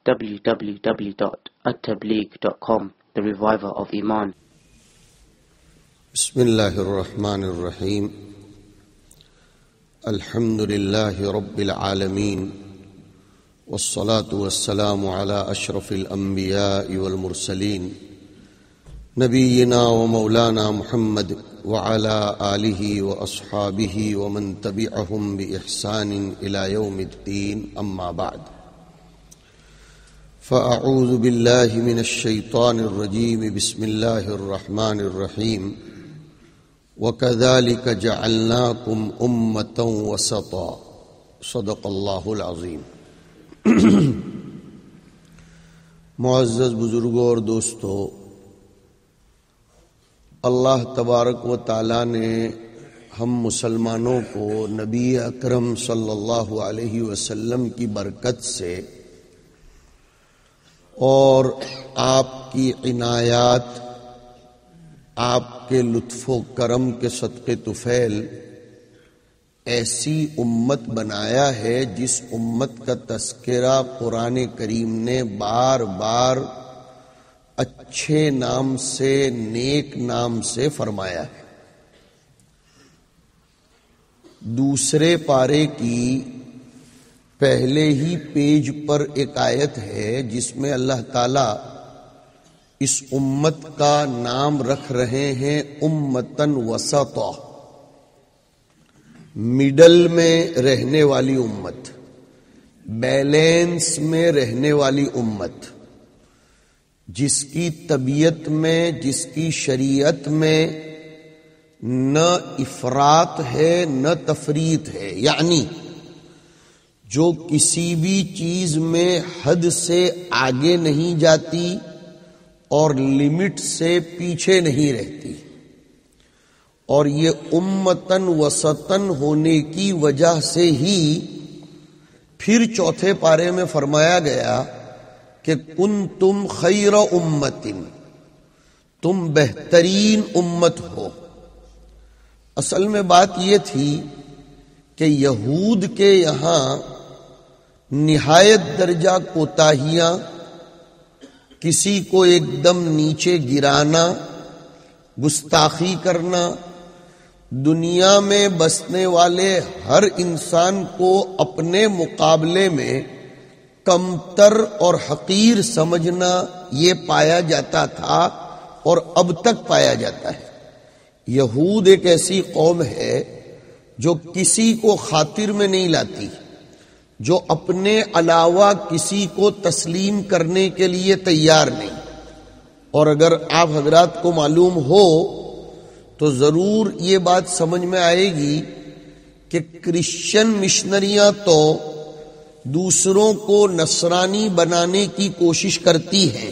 www.attableek.com, the reviver of Iman. بسم الله الرحمن الرحيم. الحمد لله رب العالمين، والصلاة والسلام على أشرف الأنبياء والمرسلين نبينا ومولانا محمد وعلى آله وأصحابه ومن تبعهم بإحسان إلى يوم الدين، أما بعد، فأعوذ بالله من الشيطان الرجيم. بسم الله الرحمن الرحيم. وَكَذَلِكَ جَعَلْنَاكُمْ أُمَّةً وَسَطًا. صدق اللہ العظیم. معزز بزرگوں اور دوستو، اللہ تبارک و تعالی نے ہم مسلمانوں کو نبی اکرم صلی اللہ علیہ وسلم کی برکت سے اور آپ کی عنایات، آپ کے لطف و کرم کے صدقے طفیل ایسی امت بنایا ہے جس امت کا تذکرہ قرآن کریم نے بار بار اچھے نام سے، نیک نام سے فرمایا ہے. دوسرے پارے کی پہلے ہی پیج پر ایک آیت ہے جس میں اللہ تعالی اس امت کا نام رکھ رہے ہیں امتن وسطا، مڈل میں رہنے والی امت، بیلنس میں رہنے والی امت، جس کی طبیعت میں، جس کی شریعت میں نہ افراط ہے نہ تفریط ہے، یعنی جو کسی بھی چیز میں حد سے آگے نہیں جاتی اور لمٹ سے پیچھے نہیں رہتی. اور یہ امتن وسطن ہونے کی وجہ سے ہی پھر چوتھے پارے میں فرمایا گیا کہ کنتم خیر امتن، تم بہترین امت ہو. اصل میں بات یہ تھی کہ یہود کے یہاں نہایت درجہ کوتاہیاں، کسی کو ایک دم نیچے گرانا، گستاخی کرنا، دنیا میں بسنے والے ہر انسان کو اپنے مقابلے میں کمتر اور حقیر سمجھنا، یہ پایا جاتا تھا اور اب تک پایا جاتا ہے. یہود ایک ایسی قوم ہے جو کسی کو خاطر میں نہیں لاتی، جو اپنے علاوہ کسی کو تسلیم کرنے کے لیے تیار نہیں. اور اگر آپ حضرات کو معلوم ہو تو ضرور یہ بات سمجھ میں آئے گی کہ کرسچن مشنریاں تو دوسروں کو نصرانی بنانے کی کوشش کرتی ہیں،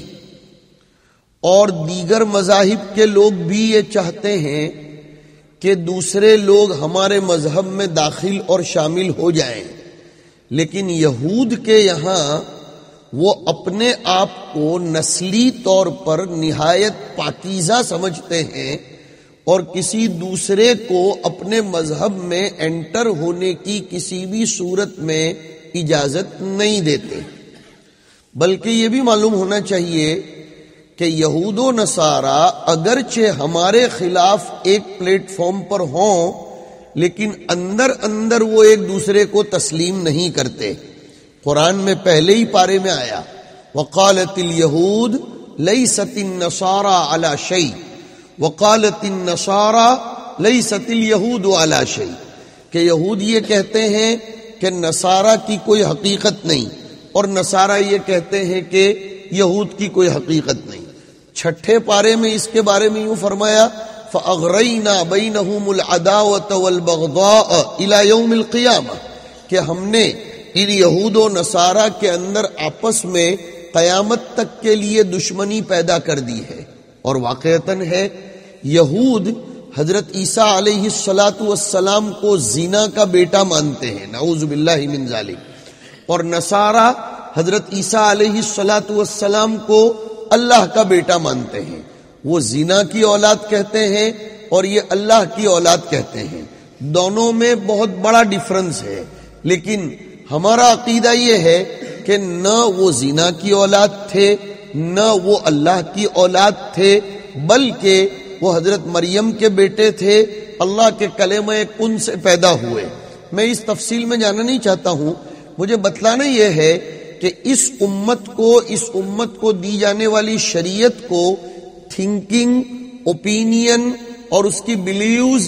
اور دیگر مذاہب کے لوگ بھی یہ چاہتے ہیں کہ دوسرے لوگ ہمارے مذہب میں داخل اور شامل ہو جائیں. لیکن یہود کے یہاں وہ اپنے آپ کو نسلی طور پر نہایت پاکیزہ سمجھتے ہیں اور کسی دوسرے کو اپنے مذہب میں انٹر ہونے کی کسی بھی صورت میں اجازت نہیں دیتے. بلکہ یہ بھی معلوم ہونا چاہیے کہ یہود و نصارہ اگرچہ ہمارے خلاف ایک پلیٹ فارم پر ہوں، لیکن اندر اندر وہ ایک دوسرے کو تسلیم نہیں کرتے. قرآن میں پہلے ہی پارے میں آیا وقالت اليہود لیست النصارى على شیء وقالت النصارى لیست اليہود على شیء، کہ یہود یہ کہتے ہیں کہ نصارہ کی کوئی حقیقت نہیں، اور نصارہ یہ کہتے ہیں کہ یہود کی کوئی حقیقت نہیں. چھٹے پارے میں اس کے بارے میں یوں فرمایا فَأَغْرَيْنَا بَيْنَهُمُ الْعَدَاوَةَ وَالْبَغْضَاءَ إِلَى يَوْمِ الْقِيَامَةِ، کہ ہم نے ان یہود و نصارہ کے اندر آپس میں قیامت تک کے لیے دشمنی پیدا کر دی ہے. اور واقعتاً ہے یہود حضرت عیسیٰ علیہ السلام کو زنا کا بیٹا مانتے ہیں، نعوذ باللہ من ذالک، اور نصارہ حضرت عیسیٰ علیہ السلام کو اللہ کا بیٹا مانتے ہیں. وہ زنا کی اولاد کہتے ہیں اور یہ اللہ کی اولاد کہتے ہیں. دونوں میں بہت بڑا ڈیفرنس ہے، لیکن ہمارا عقیدہ یہ ہے کہ نہ وہ زنا کی اولاد تھے نہ وہ اللہ کی اولاد تھے، بلکہ وہ حضرت مریم کے بیٹے تھے، اللہ کے کلمہ کن سے پیدا ہوئے۔ میں اس تفصیل میں جانا نہیں چاہتا ہوں، مجھے بتلانا یہ ہے کہ اس امت کو دی جانے والی شریعت کو تھنکنگ، اوپینین اور اس کی بلیوز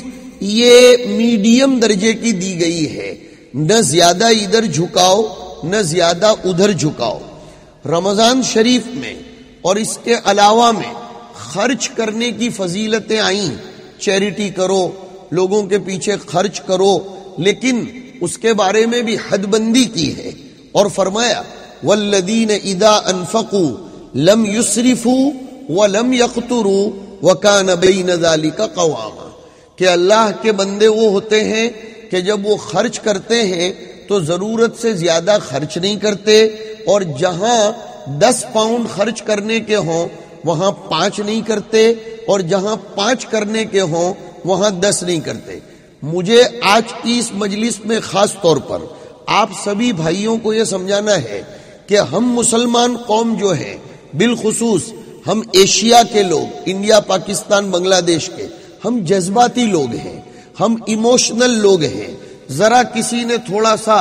یہ میڈیم درجے کی دی گئی ہے، نہ زیادہ ادھر جھکاؤ نہ زیادہ ادھر جھکاؤ۔ رمضان شریف میں اور اس کے علاوہ میں خرچ کرنے کی فضیلتیں آئیں، چیریٹی کرو، لوگوں کے پیچھے خرچ کرو، لیکن اس کے بارے میں بھی حد بندی کی ہے اور فرمایا والذین اذا انفقوا لم یسرفوا ولم یقتروا وکان بین ذلک قواما، کہ اللہ کے بندے وہ ہوتے ہیں کہ جب وہ خرچ کرتے ہیں تو ضرورت سے زیادہ خرچ نہیں کرتے، اور جہاں 10 پاؤنڈ خرچ کرنے کے ہوں وہاں 5 نہیں کرتے، اور جہاں 5 کرنے کے ہوں وہاں 10 نہیں کرتے۔ مجھے آج کی اس مجلس میں خاص طور پر آپ سبھی بھائیوں کو یہ سمجھانا ہے کہ ہم مسلمان قوم جو ہے، بالخصوص ہم ایشیا کے لوگ، انڈیا، پاکستان، بنگلہ دیش کے، ہم جذباتی لوگ ہیں، ہم ایموشنل لوگ ہیں۔ ذرا کسی نے تھوڑا سا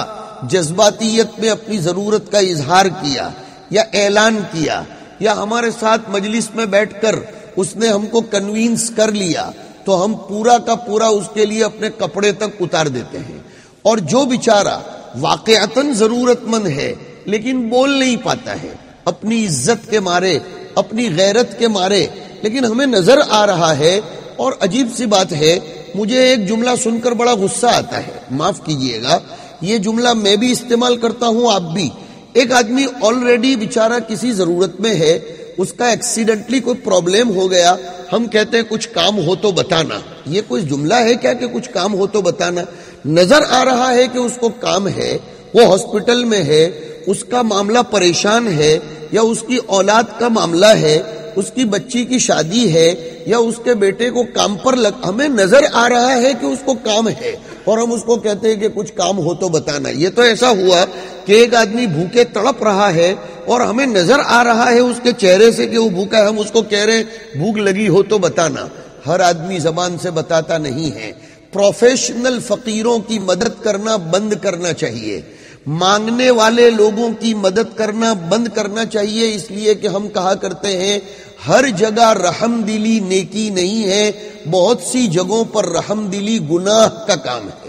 جذباتیت میں اپنی ضرورت کا اظہار کیا یا اعلان کیا یا ہمارے ساتھ مجلس میں بیٹھ کر اس نے ہم کو کنوینس کر لیا، تو ہم پورا کا پورا اس کے لیے اپنے کپڑے تک اتار دیتے ہیں۔ اور جو بیچارہ واقعتاً ضرورت مند ہے لیکن بول نہیں پاتا ہے، اپنی عزت کے مارے، اپنی غیرت کے مارے، لیکن ہمیں نظر آ رہا ہے۔ اور عجیب سی بات ہے، مجھے ایک جملہ سن کر بڑا غصہ آتا ہے، معاف کیجئے گا، یہ جملہ میں بھی استعمال کرتا ہوں، آپ بھی۔ ایک آدمی آلریڈی بیچارہ کسی ضرورت میں ہے، اس کا ایکسیڈنٹلی کوئی پرابلم ہو گیا، ہم کہتے ہیں کچھ کام ہو تو بتانا۔ یہ کوئی جملہ ہے کیا کہ کچھ کام ہو تو بتانا؟ نظر آ رہا ہے کہ اس کو کام ہے، وہ ہاسپٹل میں ہے، اس کا معاملہ پریشان ہے، یا اس کی اولاد کا معاملہ ہے، اس کی بچی کی شادی ہے، یا اس کے بیٹے کو کام پر ہمیں نظر آ رہا ہے کہ اس کو کام ہے، اور ہم اس کو کہتے ہیں کہ کچھ کام ہو تو بتانا۔ یہ تو ایسا ہوا کہ ایک آدمی بھوکے تڑپ رہا ہے اور ہمیں نظر آ رہا ہے اس کے چہرے سے کہ وہ بھوکا ہے، ہم اس کو کہہ رہے ہیں بھوک لگی ہو تو بتانا۔ ہر آدمی زبان سے بتاتا نہیں ہے۔ پروفیشنل فقیروں کی مدد کرنا بند کرنا چاہیے، مانگنے والے لوگوں کی مدد کرنا بند کرنا چاہیے، اس لیے کہ ہم کہا کرتے ہیں ہر جگہ رحم دلی نیکی نہیں ہے، بہت سی جگہوں پر رحم دلی گناہ کا کام ہے۔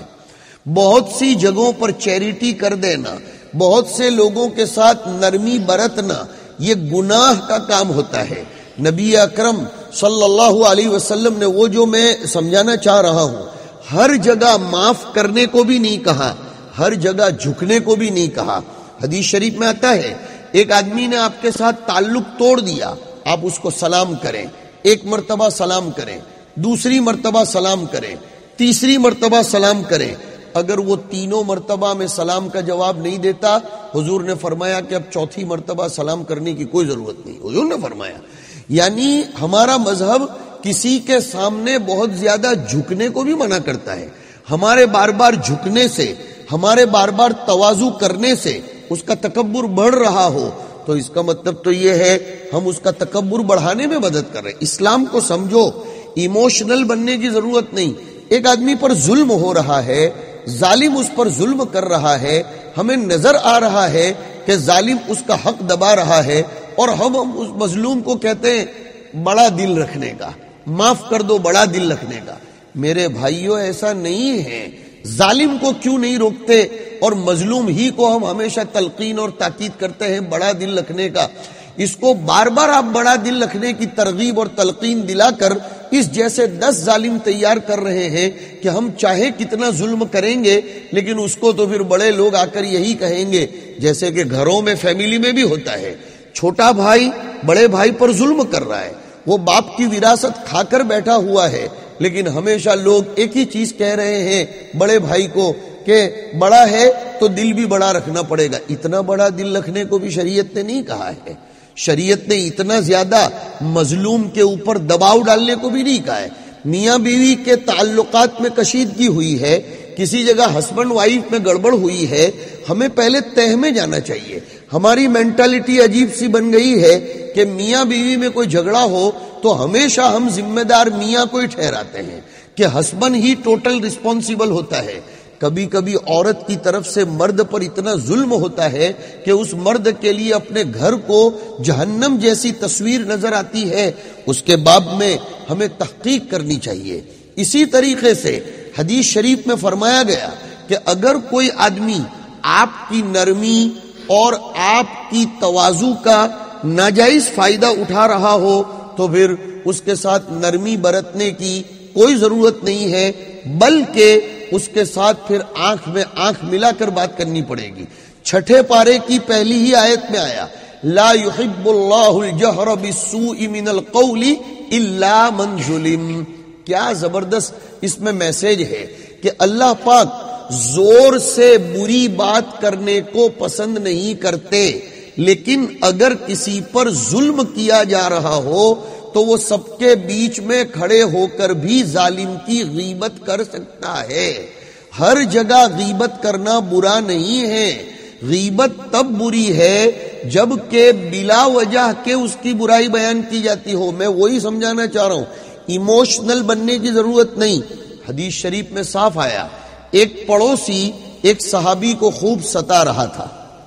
بہت سی جگہوں پر چیریٹی کر دینا، بہت سے لوگوں کے ساتھ نرمی برتنا، یہ گناہ کا کام ہوتا ہے۔ نبی اکرم صلی اللہ علیہ وسلم نے وہ جو میں سمجھانا چاہ رہا ہوں، ہر جگہ معاف کرنے کو بھی نہیں کہا، ہر جگہ جھکنے کو بھی نہیں کہا۔ حدیث شریف میں آتا ہے ایک آدمی نے آپ کے ساتھ تعلق توڑ دیا، آپ اس کو سلام کریں، ایک مرتبہ سلام کریں، دوسری مرتبہ سلام کریں، تیسری مرتبہ سلام کریں۔ اگر وہ تینوں مرتبہ میں سلام کا جواب نہیں دیتا، حضور نے فرمایا کہ اب چوتھی مرتبہ سلام کرنے کی کوئی ضرورت نہیں، حضور نے فرمایا۔ یعنی ہمارا مذہب کسی کے سامنے بہت زیادہ جھکنے کو بھی منع کرتا ہے۔ ہمارے بار بار جھکنے سے، ہمارے بار بار تواضع کرنے سے اس کا تکبر بڑھ رہا ہو تو اس کا مطلب تو یہ ہے ہم اس کا تکبر بڑھانے میں مدد کر رہے ہیں۔ اسلام کو سمجھو، ایموشنل بننے کی ضرورت نہیں۔ ایک آدمی پر ظلم ہو رہا ہے، ظالم اس پر ظلم کر رہا ہے، ہمیں نظر آ رہا ہے کہ ظالم اس کا حق دبا رہا ہے، اور ہم اس مظلوم کو کہتے ہیں بڑا دل رکھنے کا، معاف کر دو، بڑا دل رکھنے کا۔ میرے بھائیوں ایسا نہیں ہے۔ ظالم کو کیوں نہیں روکتے اور مظلوم ہی کو ہم ہمیشہ تلقین اور تاکید کرتے ہیں بڑا دل رکھنے کا؟ اس کو بار بار آپ بڑا دل رکھنے کی ترغیب اور تلقین دلا کر اس جیسے 10 ظالم تیار کر رہے ہیں کہ ہم چاہے کتنا ظلم کریں گے لیکن اس کو تو پھر بڑے لوگ آ کر یہی کہیں گے، جیسے کہ گھروں میں، فیملی میں بھی ہوتا ہے، چھوٹا بھائی بڑے بھائی پر ظلم کر رہا ہے، وہ باپ کی وراثت کھا کر بیٹھا ہوا ہے، لیکن ہمیشہ لوگ ایک ہی چیز کہہ رہے ہیں بڑے بھائی کو کہ بڑا ہے تو دل بھی بڑا رکھنا پڑے گا۔ اتنا بڑا دل رکھنے کو بھی شریعت نے نہیں کہا ہے۔ شریعت نے اتنا زیادہ مظلوم کے اوپر دباؤ ڈالنے کو بھی نہیں کہا ہے۔ میاں بیوی کے تعلقات میں کشیدگی ہوئی ہے، کسی جگہ ہسبینڈ وائف میں گڑبڑ ہوئی ہے، ہمیں پہلے تہ میں جانا چاہیے. ہماری مینٹالٹی عجیب سی بن گئی ہے کہ میاں بیوی میں کوئی جھگڑا ہو تو ہمیشہ ہم ذمہ دار میاں کو ہی ٹھہراتے ہیں کہ ہسبینڈ ہی ٹوٹل رسپانسیبل ہوتا ہے. کبھی کبھی عورت کی طرف سے مرد پر اتنا ظلم ہوتا ہے کہ اس مرد کے لیے اپنے گھر کو جہنم جیسی تصویر نظر آتی ہے. اس کے باب میں ہمیں تحقیق کرنی چاہیے. اسی طریقے سے حدیث شریف میں فرمایا گیا کہ اگر کوئی آدمی آپ کی نرمی اور آپ کی تواضع کا ناجائز فائدہ اٹھا رہا ہو تو پھر اس کے ساتھ نرمی برتنے کی کوئی ضرورت نہیں ہے، بلکہ اس کے ساتھ پھر آنکھ میں آنکھ ملا کر بات کرنی پڑے گی. چھٹے پارے کی پہلی ہی آیت میں آیا لا يحب اللہ الجہر بالسوء من القول الا من ظلم. کیا زبردست اس میں میسج ہے کہ اللہ پاک زور سے بری بات کرنے کو پسند نہیں کرتے، لیکن اگر کسی پر ظلم کیا جا رہا ہو تو وہ سب کے بیچ میں کھڑے ہو کر بھی ظالم کی غیبت کر سکتا ہے. ہر جگہ غیبت کرنا برا نہیں ہے. غیبت تب بری ہے جب کہ بلا وجہ کے اس کی برائی بیان کی جاتی ہو. میں وہی سمجھانا چاہ رہا ہوں، ایموشنل بننے کی ضرورت نہیں. حدیث شریف میں صاف آیا ایک پڑوسی ایک صحابی کو خوب ستا رہا تھا.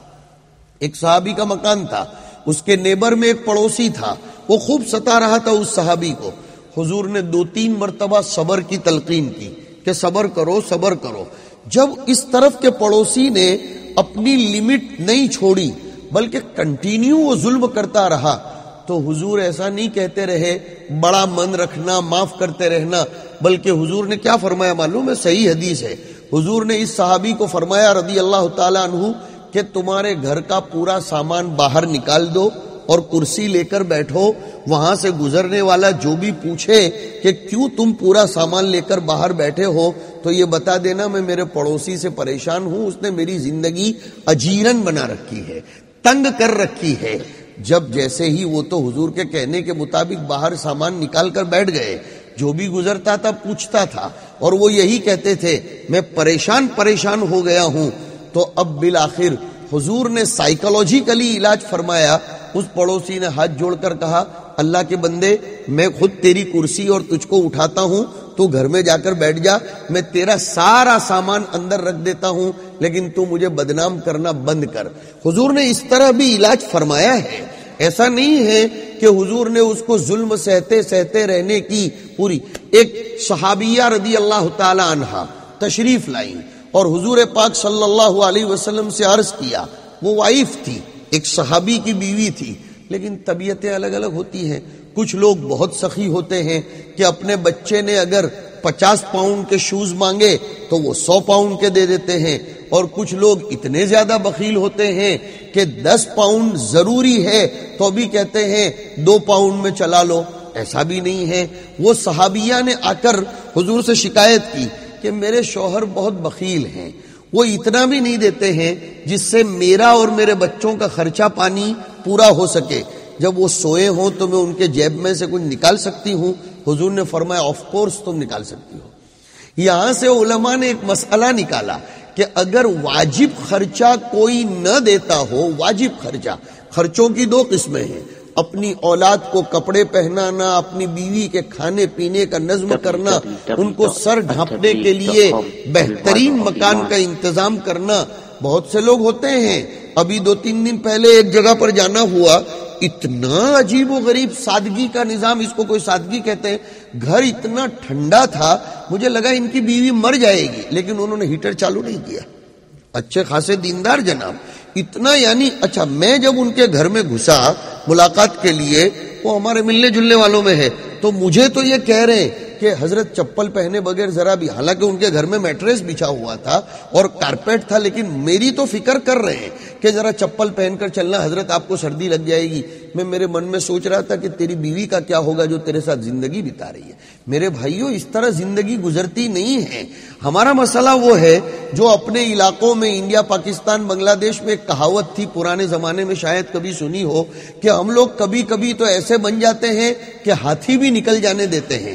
ایک صحابی کا مکان تھا، اس کے نیبر میں ایک پڑوسی تھا، وہ خوب ستا رہا تھا اس صحابی کو. حضور نے 2-3 مرتبہ صبر کی تلقین کی کہ صبر کرو صبر کرو. جب اس طرف کے پڑوسی نے اپنی لمٹ نہیں چھوڑی بلکہ کنٹینیو وہ ظلم کرتا رہا تو حضور ایسا نہیں کہتے رہے بڑا من رکھنا معاف کرتے رہنا، بلکہ حضور نے کیا فرمایا معلوم ہے؟ صحیح حدیث ہے. حضور نے اس صحابی کو فرمایا رضی اللہ تعالی عنہ کہ تمہارے گھر کا پورا سامان باہر نکال دو اور کرسی لے کر بیٹھو. وہاں سے گزرنے والا جو بھی پوچھے کہ کیوں تم پورا سامان لے کر باہر بیٹھے ہو تو یہ بتا دینا میں میرے پڑوسی سے پریشان ہوں، اس نے میری زندگی اجیرن بنا رکھی ہے، تنگ کر رکھی ہے. جب جیسے ہی وہ تو حضور کے کہنے کے مطابق باہر سامان نکال کر بیٹھ گئے، جو بھی گزرتا تھا پوچھتا تھا اور وہ یہی کہتے تھے میں پریشان ہو گیا ہوں. تو اب بالآخر حضور نے سائیکالوجیکلی علاج فرمایا. اس پڑوسی نے ہاتھ جوڑ کر کہا اللہ کے بندے میں خود تیری کرسی اور تجھ کو اٹھاتا ہوں، تو گھر میں جا کر بیٹھ جا، میں تیرا سارا سامان اندر رکھ دیتا ہوں، لیکن تو مجھے بدنام کرنا بند کر. حضور نے اس طرح بھی علاج فرمایا ہے. ایسا نہیں ہے کہ حضور نے اس کو ظلم سہتے رہنے کی پوری. ایک صحابیہ رضی اللہ تعالی عنہا تشریف لائیں اور حضور پاک صلی اللہ علیہ وسلم سے عرض کیا. وہ وائف تھی، ایک صحابی کی بیوی تھی، لیکن طبیعتیں الگ الگ ہوتی ہیں. کچھ لوگ بہت سخی ہوتے ہیں کہ اپنے بچے نے اگر 50 پاؤنڈ کے شوز مانگے تو وہ 100 پاؤنڈ کے دے دیتے ہیں، اور کچھ لوگ اتنے زیادہ بخیل ہوتے ہیں کہ 10 پاؤنڈ ضروری ہے تو بھی کہتے ہیں 2 پاؤنڈ میں چلا لو. ایسا بھی نہیں ہے. وہ صحابیہ نے آ کر حضور سے شکایت کی کہ میرے شوہر بہت بخیل ہیں، وہ اتنا بھی نہیں دیتے ہیں جس سے میرا اور میرے بچوں کا خرچہ پانی پورا ہو سکے. جب وہ سوئے ہوں تو میں ان کے جیب میں سے کچھ نکال سکتی ہوں؟ حضور نے فرمایا آف کورس تم نکال سکتی ہو. یہاں سے علماء نے ایک مسئلہ نکالا کہ اگر واجب خرچہ کوئی نہ دیتا ہو، واجب خرچوں کی 2 قسمیں ہیں، اپنی اولاد کو کپڑے پہنانا، اپنی بیوی کے کھانے پینے کا نظم کرنا، ان کو سر ڈھانپنے کے لیے بہترین مکان کا انتظام کرنا. بہت سے لوگ ہوتے ہیں، ابھی 2-3 دن پہلے ایک جگہ پر جانا ہوا، اتنا عجیب و غریب سادگی کا نظام، اس کو کوئی سادگی کہتے ہیں. گھر اتنا ٹھنڈا تھا مجھے لگا ان کی بیوی مر جائے گی، لیکن انہوں نے ہیٹر چالو نہیں کیا. اچھے خاصے دیندار جناب، اتنا یعنی. اچھا میں جب ان کے گھر میں گھسا ملاقات کے لیے، وہ ہمارے ملنے جلنے والوں میں ہے، تو مجھے تو یہ کہہ رہے ہیں کہ حضرت چپل پہنے بغیر ذرا بھی، حالانکہ ان کے گھر میں میٹریس بچھا ہوا تھا اور کارپیٹ تھا، لیکن میری تو فکر کر رہے ہیں کہ ذرا چپل پہن کر چلنا حضرت، آپ کو سردی لگ جائے گی. میں میرے من میں سوچ رہا تھا کہ تیری بیوی کا کیا ہوگا جو تیرے ساتھ زندگی بتا رہی ہے. میرے بھائیوں اس طرح زندگی گزرتی نہیں ہے. ہمارا مسئلہ وہ ہے جو اپنے علاقوں میں انڈیا پاکستان بنگلہ دیش میں ایک کہاوت تھی پرانے زمانے میں، شاید کبھی سنی ہو، کہ ہم لوگ کبھی کبھی تو ایسے بن جاتے ہیں کہ ہاتھی بھی نکل جانے دیتے ہیں، اور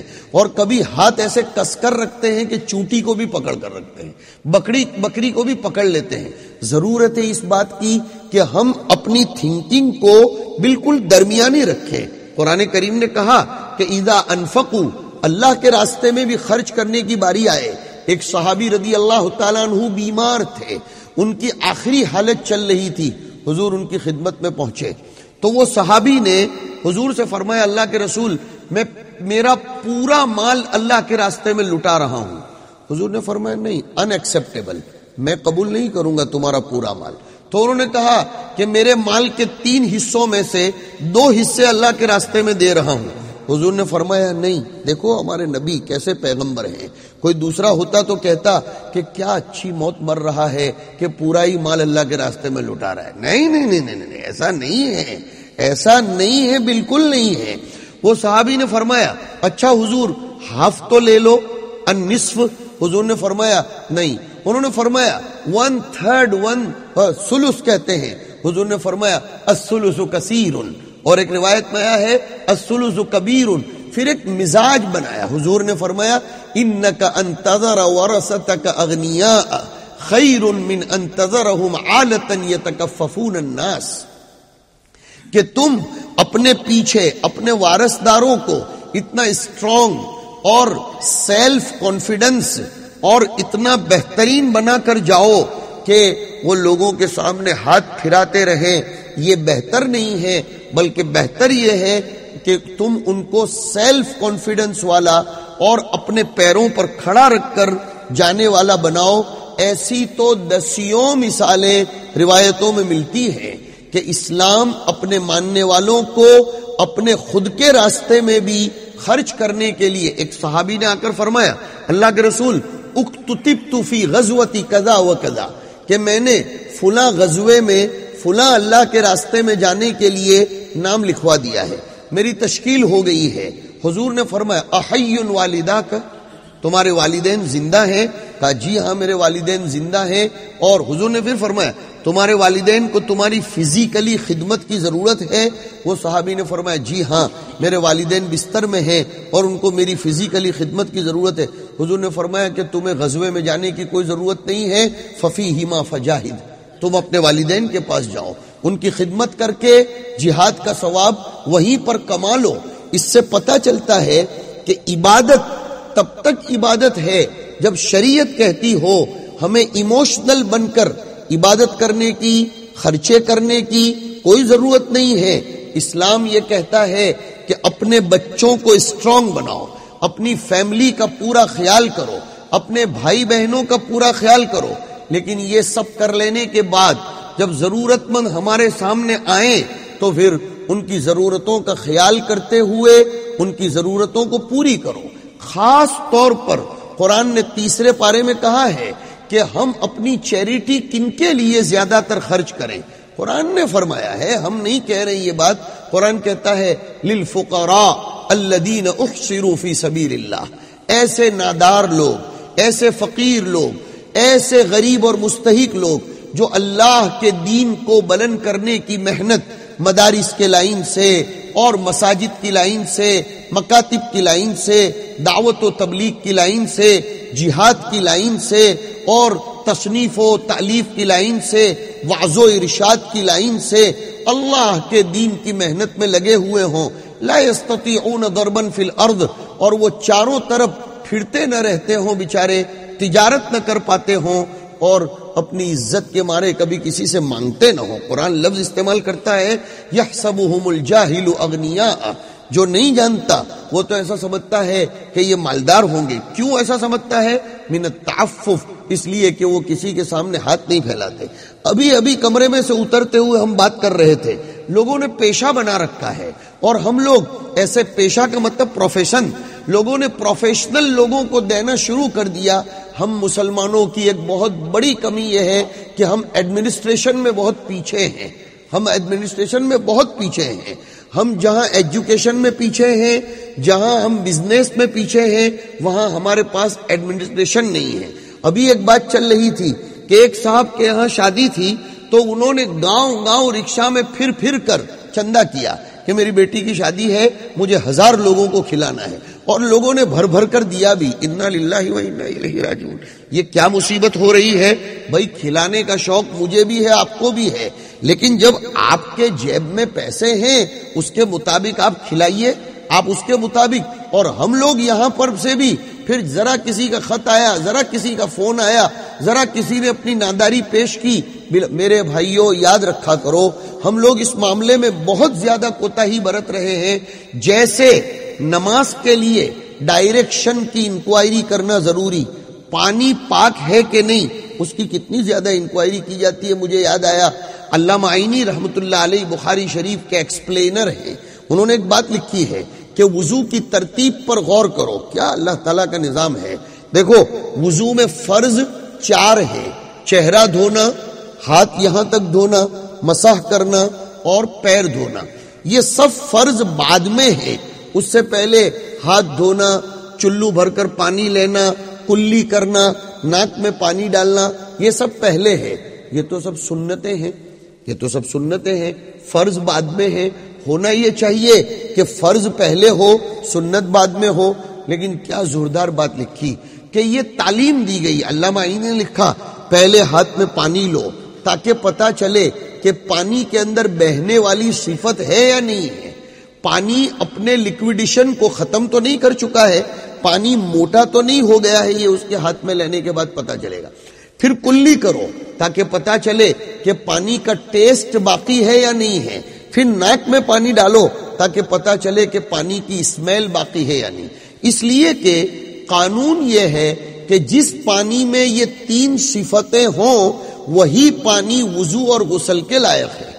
اور کبھی ہاتھ ایسے کس کر رکھتے ہیں کہ چونٹی کو بھی پکڑ کر رکھتے ہیں، بکری کو بھی پکڑ لیتے ہیں۔ ضرورت ہے اس بات کی کہ ہم اپنی تھنکنگ کو بالکل درمیانی رکھیں۔ قرآن کریم نے کہا کہ اذا انفقوا، اللہ کے راستے میں بھی خرچ کرنے کی باری آئے۔ ایک صحابی رضی اللہ تعالیٰ عنہ بیمار تھے، ان کی آخری حالت چل رہی تھی، حضور ان کی خدمت میں پہنچے تو وہ صحابی نے حضور سے فرمایا، اللہ کے رسول، میں میرا پورا مال اللہ کے راستے میں لٹا رہا ہوں۔ حضور نے فرمایا نہیں، ان ایکسیپٹیبل، میں قبول نہیں کروں گا تمہارا پورا مال۔ تو انہوں نے کہا کہ میرے مال کے 3 حصوں میں سے 2 حصے اللہ کے راستے میں دے رہا ہوں۔ حضور نے فرمایا نہیں، دیکھو ہمارے نبی کیسے پیغمبر ہیں، کوئی دوسرا ہوتا تو کہتا کہ کیا اچھی موت مر رہا ہے کہ پورا ہی مال اللہ کے راستے میں لٹا رہا ہے۔ نہیں نہیں نہیں نہیں نہیں، ایسا نہیں ہے، ایسا نہیں ہے، بالکل نہیں ہے۔ وہ صحابی نے فرمایا اچھا حضور ہاف تو لے لو، النصف۔ حضور نے فرمایا نہیں۔ انہوں نے فرمایا 1/3 ثلث کہتے ہیں۔ حضور نے فرمایا الثلث کثیر، اور ایک روایت میں آیا ہے الثلث کبیر۔ پھر ایک مزاج بنایا، حضور نے فرمایا انک ان تذر ورثتک اغنیاء خیر من ان تذرهم عالۃ یتکففون الناس، کہ تم اپنے پیچھے اپنے وارثداروں کو اتنا اسٹرانگ اور سیلف کانفیڈنس اور اتنا بہترین بنا کر جاؤ کہ وہ لوگوں کے سامنے ہاتھ پھراتے رہیں، یہ بہتر نہیں ہے، بلکہ بہتر یہ ہے کہ تم ان کو سیلف کانفیڈنس والا اور اپنے پیروں پر کھڑا رکھ کر جانے والا بناؤ۔ ایسی تو دسیوں مثالیں روایتوں میں ملتی ہیں کہ اسلام اپنے ماننے والوں کو اپنے خود کے راستے میں بھی خرچ کرنے کے لیے، ایک صحابی نے آ کر فرمایا اللہ کے رسول اکتتبت فی غزوتی کذا و کذا، کہ میں نے فلاں غزوے میں فلاں اللہ کے راستے میں جانے کے لیے نام لکھوا دیا ہے، میری تشکیل ہو گئی ہے۔ حضور نے فرمایا احی والداک، تمہارے والدین زندہ ہیں؟ کہا جی ہاں میرے والدین زندہ ہیں۔ اور حضور نے پھر فرمایا تمہارے والدین کو تمہاری فزیکلی خدمت کی ضرورت ہے؟ وہ صحابی نے فرمایا جی ہاں میرے والدین بستر میں ہیں اور ان کو میری فزیکلی خدمت کی ضرورت ہے۔ حضور نے فرمایا کہ تمہیں غزوے میں جانے کی کوئی ضرورت نہیں ہے، ففیہما فجاہد، تم اپنے والدین کے پاس جاؤ، ان کی خدمت کر کے جہاد کا ثواب وہیں پر کما لو۔ اس سے پتہ چلتا ہے کہ عبادت تب تک عبادت ہے جب شریعت کہتی ہو ہمیں ایموشنل بن کر عبادت کرنے کی، خرچے کرنے کی کوئی ضرورت نہیں ہے۔ اسلام یہ کہتا ہے کہ اپنے بچوں کو اسٹرانگ بناؤ، اپنی فیملی کا پورا خیال کرو، اپنے بھائی بہنوں کا پورا خیال کرو، لیکن یہ سب کر لینے کے بعد جب ضرورت مند ہمارے سامنے آئیں تو پھر ان کی ضرورتوں کا خیال کرتے ہوئے ان کی ضرورتوں کو پوری کرو۔ خاص طور پر قرآن نے 3 پارے میں کہا ہے کہ ہم اپنی چیریٹی کن کے لیے زیادہ تر خرچ کریں۔ قرآن نے فرمایا ہے، ہم نہیں کہہ رہے یہ بات، قرآن کہتا ہے للفقراء الذین احصروا فی سبیل اللہ، ایسے نادار لوگ، ایسے فقیر لوگ، ایسے غریب اور مستحق لوگ جو اللہ کے دین کو بلند کرنے کی محنت مدارس کے لائن سے اور مساجد کی لائن سے، مکاتب کی لائن سے، دعوت و تبلیغ کی لائن سے، جہاد کی لائن سے اور تصنیف و تالیف کی لائن سے، وعظ و ارشاد کی لائن سے اللہ کے دین کی محنت میں لگے ہوئے ہوں۔ لا یستطیعون ضربا فی الارض، اور وہ چاروں طرف پھرتے نہ رہتے ہوں بیچارے، تجارت نہ کر پاتے ہوں اور اپنی عزت کے مارے کبھی کسی سے مانگتے نہ ہوں۔ قرآن لفظ استعمال کرتا ہے یحسبهم الجاہل اغنیاء، جو نہیں جانتا وہ تو ایسا سمجھتا ہے کہ یہ مالدار ہوں گے۔ کیوں ایسا سمجھتا ہے؟ من التعفف، اس لیے کہ وہ کسی کے سامنے ہاتھ نہیں پھیلاتے۔ ابھی کمرے میں سے اترتے ہوئے ہم بات کر رہے تھے، لوگوں نے پیشہ بنا رکھا ہے، اور ہم لوگ ایسے پیشہ کا مطلب پروفیشن، لوگوں نے پروفیشنل لوگوں کو دینا شروع کر دیا۔ ہم مسلمانوں کی ایک بہت بڑی کمی یہ ہے کہ ہم ایڈمنسٹریشن میں بہت پیچھے ہیں، ہم ایڈمنسٹریشن میں بہت پیچھے ہیں۔ ہم جہاں ایجوکیشن میں پیچھے ہیں، جہاں ہم بزنس میں پیچھے ہیں، وہاں ہمارے پاس ایڈمنسٹریشن نہیں ہے۔ ابھی ایک بات چل رہی تھی کہ ایک صاحب کے یہاں شادی تھی تو انہوں نے گاؤں رکشہ میں پھر کر چندہ کیا کہ میری بیٹی کی شادی ہے، مجھے 1000 لوگوں کو کھلانا ہے، اور لوگوں نے بھر بھر کر دیا بھی. انا للہ و انا الیہ راجعون. یہ کیا مصیبت ہو رہی ہے بھائی؟ کھلانے کا شوق مجھے بھی ہے، آپ کو بھی ہے، لیکن جب آپ کے جیب میں پیسے ہیں اس کے مطابق آپ کھلائیے، آپ اس کے مطابق. اور ہم لوگ یہاں پر سے بھی پھر ذرا کسی کا خط آیا، ذرا کسی کا فون آیا، ذرا کسی نے اپنی ناداری پیش کی. میرے بھائیوں یاد رکھا کرو، ہم لوگ اس معاملے میں بہت زیادہ کوتاہی برت رہے ہیں. جیسے نماز کے لیے ڈائریکشن کی انکوائری کرنا ضروری، پانی پاک ہے کہ نہیں اس کی کتنی زیادہ انکوائری کی جاتی ہے. مجھے یاد آیا علامہ عینی رحمۃ اللہ علیہ بخاری شریف کے ایکسپلینر ہیں، انہوں نے ایک بات لکھی ہے کہ وضو کی ترتیب پر غور کرو. کیا اللہ تعالیٰ کا نظام ہے. دیکھو وضو میں فرض 4 ہے: چہرہ دھونا، ہاتھ یہاں تک دھونا، مسح کرنا اور پیر دھونا. یہ سب فرض بعد میں ہے. اس سے پہلے ہاتھ دھونا، چلو بھر کر پانی لینا، کلی کرنا، ناک میں پانی ڈالنا، یہ سب پہلے ہے. یہ تو سب سنتیں ہیں، یہ تو سب سنتیں ہیں، فرض بعد میں ہے. ہونا یہ چاہیے کہ فرض پہلے ہو، سنت بعد میں ہو. لیکن کیا زوردار بات لکھی کہ یہ تعلیم دی گئی. علامہ عینی نے لکھا پہلے ہاتھ میں پانی لو تاکہ پتا چلے کہ پانی کے اندر بہنے والی صفت ہے یا نہیں ہے. پانی اپنے لیکویڈیشن کو ختم تو نہیں کر چکا ہے، پانی موٹا تو نہیں ہو گیا ہے، یہ اس کے ہاتھ میں لینے کے بعد پتا چلے گا. پھر کلی کرو تاکہ پتا چلے کہ پانی کا ٹیسٹ باقی ہے یا نہیں ہے. پھر ناک میں پانی ڈالو تاکہ پتا چلے کہ پانی کی اسمیل باقی ہے یا نہیں. اس لیے کہ قانون یہ ہے کہ جس پانی میں یہ 3 صفتیں ہوں وہی پانی وضو اور غسل کے لائق ہے.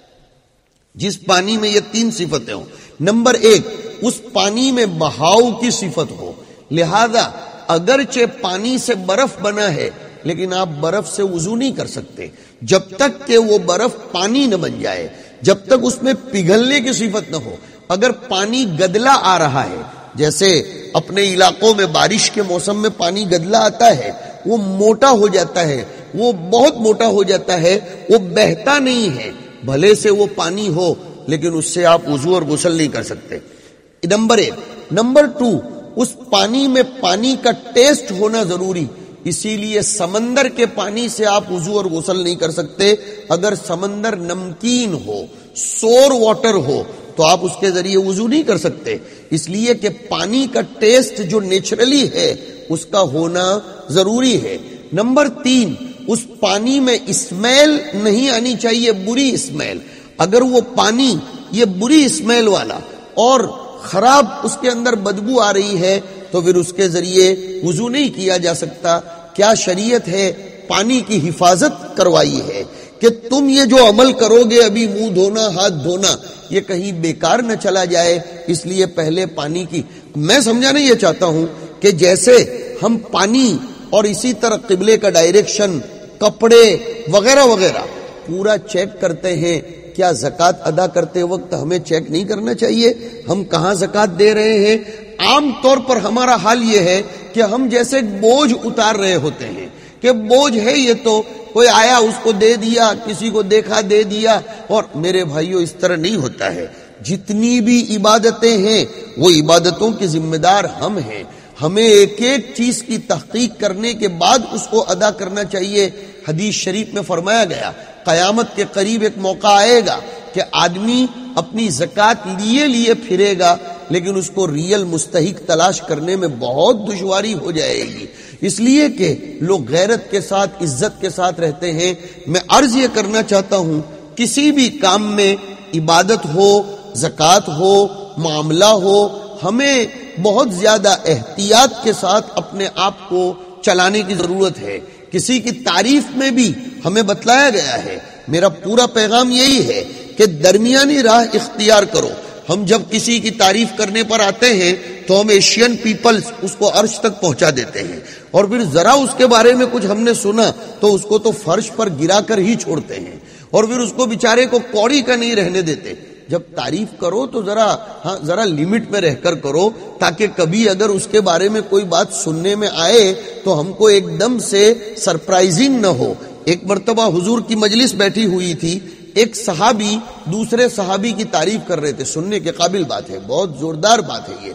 جس پانی میں یہ 3 صفتیں ہوں. نمبر 1، اس پانی میں بہاؤ کی صفت ہو. لہذا اگرچہ پانی سے برف بنا ہے لیکن آپ برف سے وضو نہیں کر سکتے جب تک کہ وہ برف پانی نہ بن جائے، جب تک اس میں پگھلنے کی صفت نہ ہو. اگر پانی گدلا آ رہا ہے، جیسے اپنے علاقوں میں بارش کے موسم میں پانی گدلا آتا ہے، وہ موٹا ہو جاتا ہے، وہ بہت موٹا ہو جاتا ہے، وہ بہتا نہیں ہے، بھلے سے وہ پانی ہو لیکن اس سے آپ وضو اور غسل نہیں کر سکتے. نمبر 1. نمبر 2، اس پانی میں پانی کا ٹیسٹ ہونا ضروری. اسی لیے سمندر کے پانی سے آپ وضو اور غسل نہیں کر سکتے. اگر سمندر نمکین ہو، سور واٹر ہو، تو آپ اس کے ذریعے وضو نہیں کر سکتے. اس لیے کہ پانی کا ٹیسٹ جو نیچرلی ہے اس کا ہونا ضروری ہے. نمبر 3، اس پانی میں اسمیل نہیں آنی چاہیے، بری اسمیل. اگر وہ پانی یہ بری اسمیل والا اور خراب اس کے اندر بدبو آ رہی ہے تو پھر اس کے ذریعے وضو نہیں کیا جا سکتا. کیا شریعت ہے پانی کی حفاظت کروائی ہے کہ تم یہ جو عمل کرو گے ابھی منہ دھونا، ہاتھ دھونا، یہ کہیں بیکار نہ چلا جائے. اس لیے پہلے پانی کی میں سمجھانا یہ چاہتا ہوں کہ جیسے ہم پانی اور اسی طرح قبلے کا ڈائریکشن، کپڑے وغیرہ وغیرہ پورا چیک کرتے ہیں، کیا زکوٰۃ ادا کرتے وقت ہمیں چیک نہیں کرنا چاہیے ہم کہاں زکوٰۃ دے رہے ہیں؟ عام طور پر ہمارا حال یہ ہے کہ ہم جیسے بوجھ اتار رہے ہوتے ہیں کہ بوجھ ہے یہ تو کوئی آیا اس کو دے دیا، کسی کو دیکھا دے دیا. اور میرے بھائیوں اس طرح نہیں ہوتا ہے. جتنی بھی عبادتیں ہیں وہ عبادتوں کے ذمہ دار ہم ہیں. ہمیں ایک ایک چیز کی تحقیق کرنے کے بعد اس کو ادا کرنا چاہیے. حدیث شریف میں فرمایا گیا قیامت کے قریب ایک موقع آئے گا کہ آدمی اپنی زکوٰۃ لیے پھرے گا لیکن اس کو ریئل مستحق تلاش کرنے میں بہت دشواری ہو جائے گی. اس لیے کہ لوگ غیرت کے ساتھ، عزت کے ساتھ رہتے ہیں. میں عرض یہ کرنا چاہتا ہوں کسی بھی کام میں عبادت ہو، زکوٰۃ ہو، معاملہ ہو، ہمیں بہت زیادہ احتیاط کے ساتھ اپنے آپ کو چلانے کی ضرورت ہے. کسی کی تعریف میں بھی ہمیں بتلایا گیا ہے. میرا پورا پیغام یہی ہے کہ درمیانی راہ اختیار کرو. ہم جب کسی کی تعریف کرنے پر آتے ہیں تو ہم ایشین پیپلز اس کو عرش تک پہنچا دیتے ہیں اور پھر ذرا اس کے بارے میں کچھ ہم نے سنا تو اس کو تو فرش پر گرا کر ہی چھوڑتے ہیں اور پھر اس کو بیچارے کو کوڑی کا نہیں رہنے دیتے. جب تعریف کرو تو ذرا لمٹ میں رہ کر کرو تاکہ کبھی اگر اس کے بارے میں کوئی بات سننے میں آئے تو ہم کو ایک دم سے سرپرائزنگ نہ ہو. ایک مرتبہ حضور کی مجلس بیٹھی ہوئی تھی، ایک صحابی دوسرے صحابی کی تعریف کر رہے تھے. سننے کے قابل بات ہے، بہت زوردار بات ہے یہ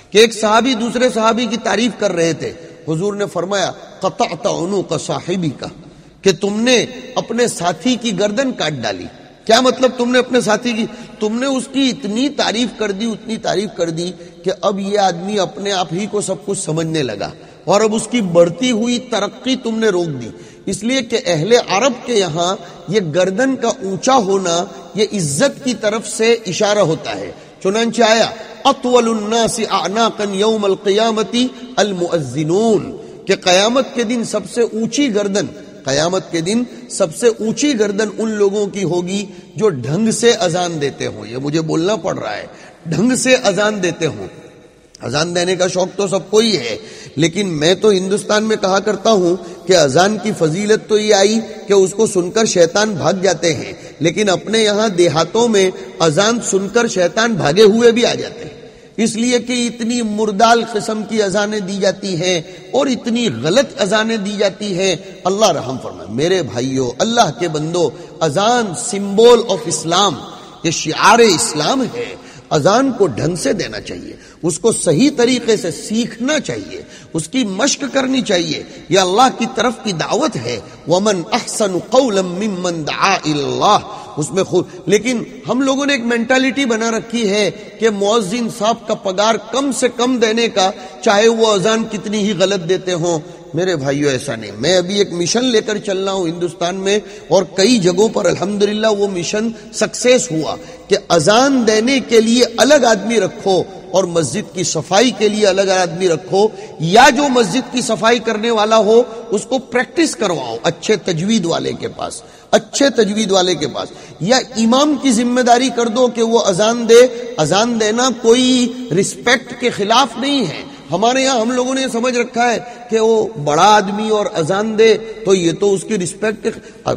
کہ ایک صحابی دوسرے صحابی کی تعریف کر رہے تھے. حضور نے فرمایا قطعت عنق صاحبک، کہ تم نے اپنے ساتھی کی گردن کاٹ ڈالی. کیا مطلب تم نے اپنے ساتھی کی؟ تم نے اس کی اتنی تعریف کر دی، اتنی تعریف کر دی کہ اب یہ آدمی اپنے آپ ہی کو سب کچھ سمجھنے لگا، اور اب اس کی بڑھتی ہوئی ترقی تم نے روک دی. اس لیے کہ اہل عرب کے یہاں یہ گردن کا اونچا ہونا یہ عزت کی طرف سے اشارہ ہوتا ہے. چنانچہ آیا اطول الناس اعناقا یوم القیامت المؤذنون، کہ قیامت کے دن سب سے اونچی گردن، قیامت کے دن سب سے اونچی گردن ان لوگوں کی ہوگی جو ڈھنگ سے اذان دیتے ہوں. یہ مجھے بولنا پڑ رہا ہے، ڈھنگ سے اذان دیتے ہوں. اذان دینے کا شوق تو سب کو ہی ہے، لیکن میں تو ہندوستان میں کہا کرتا ہوں کہ اذان کی فضیلت تو یہ آئی کہ اس کو سن کر شیطان بھاگ جاتے ہیں، لیکن اپنے یہاں دیہاتوں میں اذان سن کر شیطان بھاگے ہوئے بھی آ جاتے ہیں. اس لیے کہ اتنی مردال قسم کی اذانیں دی جاتی ہیں اور اتنی غلط اذانیں دی جاتی ہیں. اللہ رحم فرمائے. میرے بھائیو، اللہ کے بندو، اذان سمبول آف اسلام، یہ شعار اسلام ہے. اذان کو ڈھنگ سے دینا چاہیے، اس کو صحیح طریقے سے سیکھنا چاہیے، اس کی مشق کرنی چاہیے. یہ اللہ کی طرف کی دعوت ہے. وَمَنْ أَحْسَنُ قَوْلًا مِّمَّنْ دَعَا إِلَى اللَّهِ، اس میں خود. لیکن ہم لوگوں نے ایک مینٹالٹی بنا رکھی ہے کہ مؤذن صاحب کا پگار کم سے کم دینے کا، چاہے وہ اذان کتنی ہی غلط دیتے ہوں. میرے بھائیو ایسا نہیں. میں ابھی ایک مشن لے کر چل رہا ہوں ہندوستان میں، اور کئی جگہوں پر الحمدللہ وہ مشن سکسیس ہوا کہ اذان دینے کے لیے الگ آدمی رکھو اور مسجد کی صفائی کے لیے الگ آدمی رکھو، یا جو مسجد کی صفائی کرنے والا ہو اس کو پریکٹس کرواؤ اچھے تجوید والے کے پاس، اچھے تجوید والے کے پاس، یا امام کی ذمہ داری کر دو کہ وہ اذان دے. اذان دینا کوئی رسپیکٹ کے خلاف نہیں ہے. ہمارے یہاں ہم لوگوں نے یہ سمجھ رکھا ہے کہ وہ بڑا آدمی اور اذان دے تو یہ تو اس کی رسپیکٹ.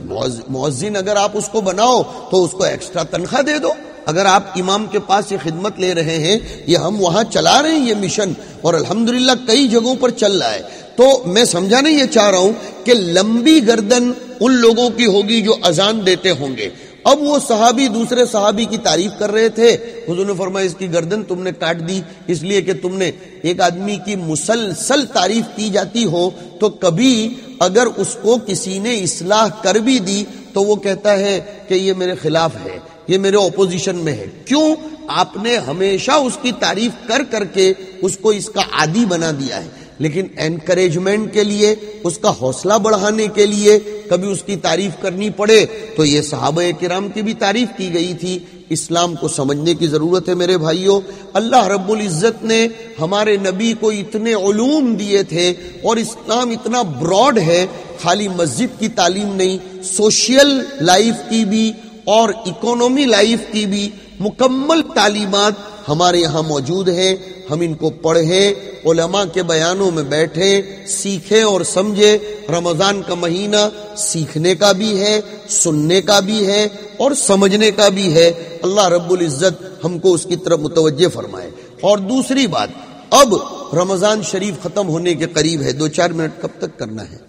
مؤذن اگر آپ اس کو بناؤ تو اس کو ایکسٹرا تنخواہ دے دو. اگر آپ امام کے پاس یہ خدمت لے رہے ہیں، یہ ہم وہاں چلا رہے ہیں یہ مشن، اور الحمدللہ کئی جگہوں پر چل رہا ہے. تو میں سمجھانا یہ چاہ رہا ہوں کہ لمبی گردن ان لوگوں کی ہوگی جو اذان دیتے ہوں گے. اب وہ صحابی دوسرے صحابی کی تعریف کر رہے تھے. حضور نے فرمایا اس کی گردن تم نے کاٹ دی، اس لیے کہ تم نے ایک آدمی کی مسلسل تعریف کی جاتی ہو تو کبھی اگر اس کو کسی نے اصلاح کر بھی دی تو وہ کہتا ہے کہ یہ میرے خلاف ہے، یہ میرے اپوزیشن میں ہے. کیوں؟ آپ نے ہمیشہ اس کی تعریف کر کر کے اس کو اس کا عادی بنا دیا ہے. لیکن انکریجمنٹ کے لیے، اس کا حوصلہ بڑھانے کے لیے کبھی اس کی تعریف کرنی پڑے تو یہ صحابہ کرام کی بھی تعریف کی گئی تھی. اسلام کو سمجھنے کی ضرورت ہے میرے بھائیوں. اللہ رب العزت نے ہمارے نبی کو اتنے علوم دیے تھے، اور اسلام اتنا براڈ ہے، خالی مسجد کی تعلیم نہیں، سوشل لائف کی بھی اور اکانومی لائف کی بھی مکمل تعلیمات ہمارے یہاں موجود ہیں. ہم ان کو پڑھیں، علماء کے بیانوں میں بیٹھیں، سیکھیں اور سمجھیں. رمضان کا مہینہ سیکھنے کا بھی ہے، سننے کا بھی ہے اور سمجھنے کا بھی ہے. اللہ رب العزت ہم کو اس کی طرف متوجہ فرمائے. اور دوسری بات، اب رمضان شریف ختم ہونے کے قریب ہے. 2-4 منٹ کب تک کرنا ہے؟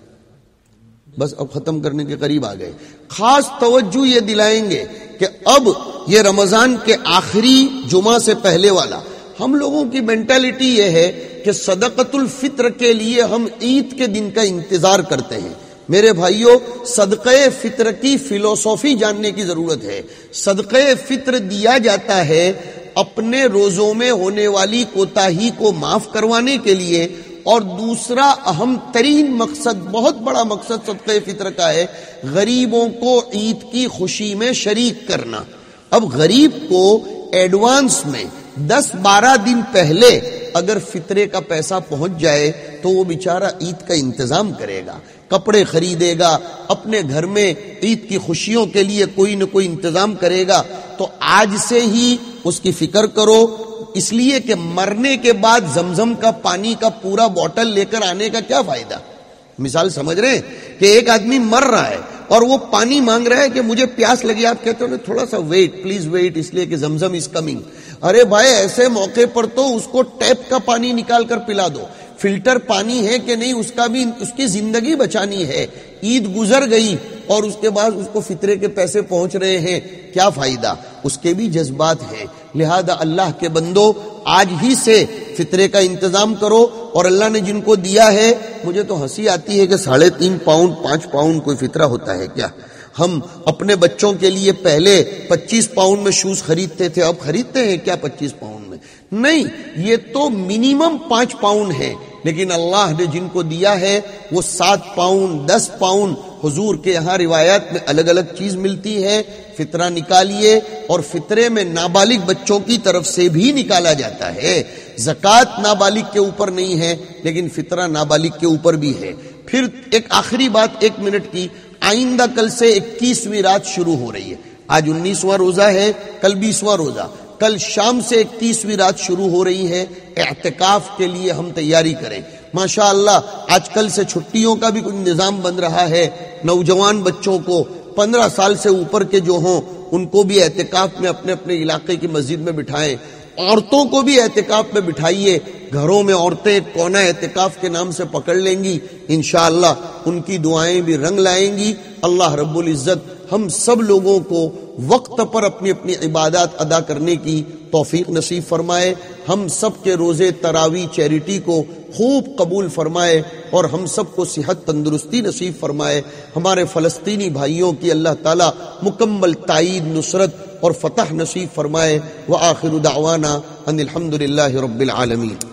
بس اب ختم کرنے کے قریب آ گئے. خاص توجہ یہ دلائیں گے کہ اب یہ رمضان کے آخری جمعہ سے پہلے والا، ہم لوگوں کی مینٹالٹی یہ ہے کہ صدقۃ الفطر کے لیے ہم عید کے دن کا انتظار کرتے ہیں. میرے بھائیوں، صدقہ فطر کی فلسفی جاننے کی ضرورت ہے. صدقہ فطر دیا جاتا ہے اپنے روزوں میں ہونے والی کوتاہی کو معاف کروانے کے لیے، اور دوسرا اہم ترین مقصد، بہت بڑا مقصد صدقہ فطر کا ہے غریبوں کو عید کی خوشی میں شریک کرنا. اب غریب کو ایڈوانس میں 10-12 دن پہلے اگر فطرے کا پیسہ پہنچ جائے تو وہ بیچارہ عید کا انتظام کرے گا، کپڑے خریدے گا، اپنے گھر میں عید کی خوشیوں کے لیے کوئی نہ کوئی انتظام کرے گا. تو آج سے ہی اس کی فکر کرو، اس لیے کہ مرنے کے بعد زمزم کا پانی کا پورا بوٹل لے کر آنے کا کیا فائدہ. مثال سمجھ رہے ہیں کہ ایک آدمی مر رہا ہے اور وہ پانی مانگ رہا ہے کہ مجھے پیاس لگی. آپ کہتے ہو تھوڑا سا ویٹ، پلیز ویٹ، اس لیے کہ زمزم از کمنگ. ارے بھائی، ایسے موقع پر تو اس کو ٹیپ کا پانی نکال کر پلا دو. فلٹر پانی ہے کہ نہیں اس کا بھی اس کی زندگی بچانی ہے. عید گزر گئی اور اس کے بعد اس کو فطرے کے پیسے پہنچ رہے ہیں، کیا فائدہ. اس کے بھی جذبات ہیں. لہذا اللہ کے بندو، آج ہی سے فطرے کا انتظام کرو. اور اللہ نے جن کو دیا ہے، مجھے تو ہنسی آتی ہے کہ 3.5 پاؤنڈ 5 پاؤنڈ کوئی فطرہ ہوتا ہے کیا؟ ہم اپنے بچوں کے لیے پہلے 25 پاؤنڈ میں شوز خریدتے تھے، اب خریدتے ہیں کیا 25 پاؤنڈ میں؟ نہیں، یہ تو منیمم 5 پاؤنڈ ہے. لیکن اللہ نے جن کو دیا ہے وہ 7 پاؤنڈ 10 پاؤنڈ. حضور کے یہاں روایات میں الگ الگ چیز ملتی ہے. فطرہ نکالیے، اور فطرے میں نابالغ بچوں کی طرف سے بھی نکالا جاتا ہے. زکوٰۃ نابالغ کے اوپر نہیں ہے، لیکن فطرہ نابالغ کے اوپر بھی ہے. پھر ایک آخری بات 1 منٹ کی، آئندہ کل سے 21ویں رات شروع ہو رہی ہے. آج 19واں روزہ ہے، کل 20واں روزہ. کل شام سے 21ویں رات شروع ہو رہی ہے. اعتکاف کے لیے ہم تیاری کریں. ماشاءاللہ آج کل سے چھٹیوں کا بھی کچھ نظام بن رہا ہے. نوجوان بچوں کو 15 سال سے اوپر کے جو ہوں ان کو بھی اعتکاف میں اپنے اپنے علاقے کی مسجد میں بٹھائیں. عورتوں کو بھی اعتکاف میں بٹھائیے. گھروں میں عورتیں ایک کونا اعتکاف کے نام سے پکڑ لیں گی، انشاءاللہ ان کی دعائیں بھی رنگ لائیں گی. اللہ رب العزت ہم سب لوگوں کو وقت پر اپنی اپنی عبادات ادا کرنے کی توفیق نصیب فرمائے. ہم سب کے روزے تراویح چیریٹی کو خوب قبول فرمائے، اور ہم سب کو صحت تندرستی نصیب فرمائے. ہمارے فلسطینی بھائیوں کی اللہ تعالی مکمل تائید، نصرت اور فتح نصیب فرمائے. وآخر دعوانا ان الحمدللہ رب العالمین.